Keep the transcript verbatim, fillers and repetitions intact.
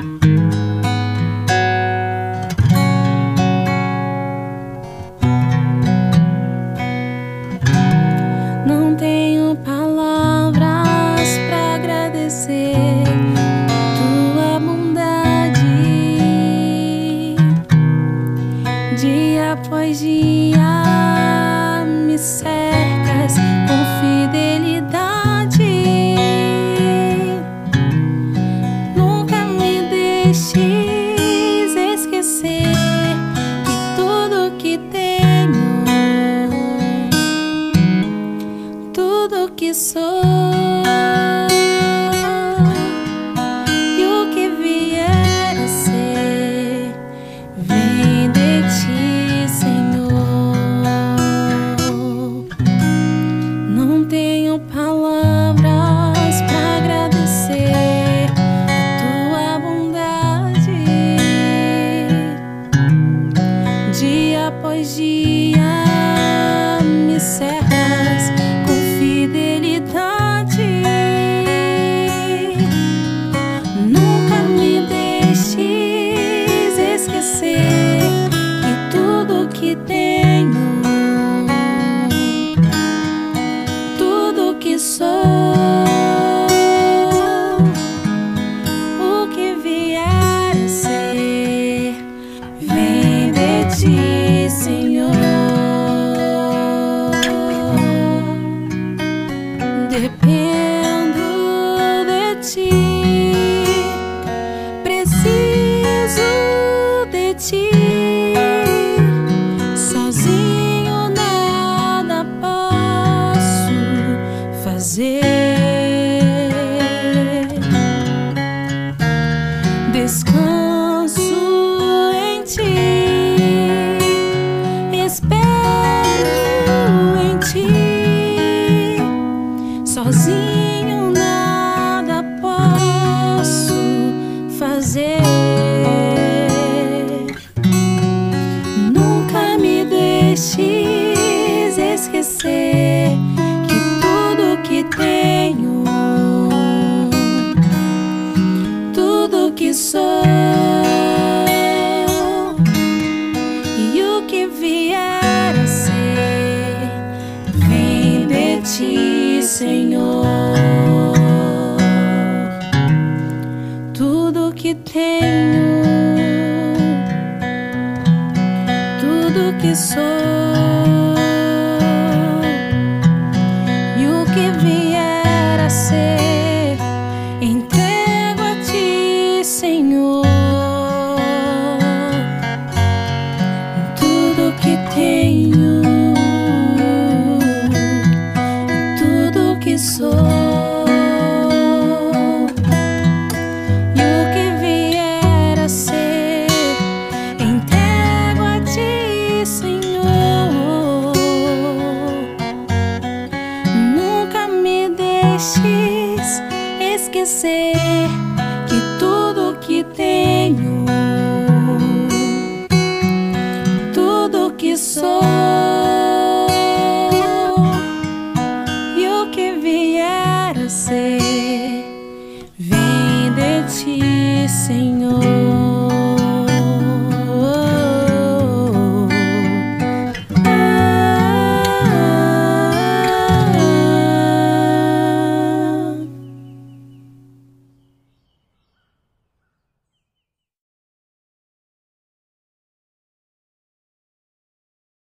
Não tenho palavras pra agradecer tua bondade. Dia após dia me cercas com fidelidade. Nunca me deixes esquecer que tudo que tenho, tudo que sou e o que vier a ser, vem de ti, Senhor. Não tenho palavras pra agradecer a tua bondade. Dia após dia me cercas com fidelidade. Nunca me deixes esquecer que tudo que tenho, tudo que sou, o que vier a ser, vem de ti, Senhor. Dependo de ti, preciso de ti. Sozinho nada posso fazer. Descanso em ti, espero em ti. Sozinho nada posso fazer. Nunca me deixes esquecer que tudo que tenho, tudo que sou e o que vier a ser, vem de ti, Senhor. Tudo que tenho, tudo que sou e o que vier a ser, entrego a ti, Senhor. Tudo que tenho, tudo que sou e o que vier a ser, entrego a ti, Senhor. Nunca me deixes esquecer que tudo que tenho, tudo que sou e o que vier a ser, vem de ti, Senhor.